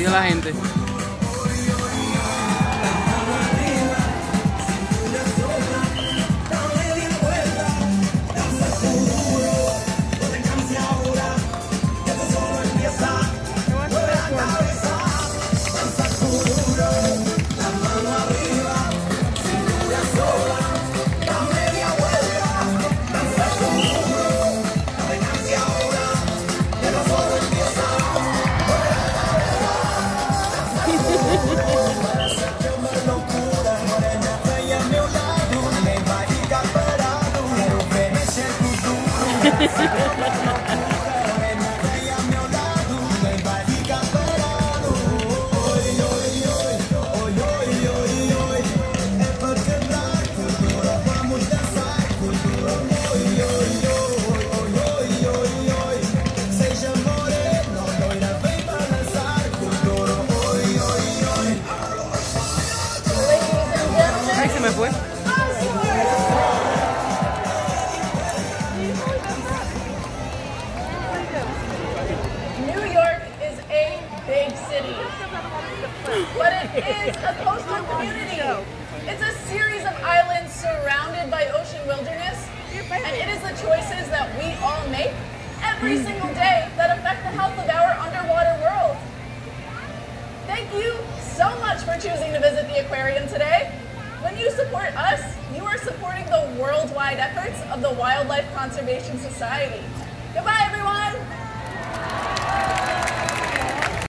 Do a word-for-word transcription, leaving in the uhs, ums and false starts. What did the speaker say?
diga la gente. Ay, se me fue. But it is a coastal community. It's a series of islands surrounded by ocean wilderness, and it is the choices that we all make every single day that affect the health of our underwater world. Thank you so much for choosing to visit the aquarium today. When you support us, you are supporting the worldwide efforts of the Wildlife Conservation Society.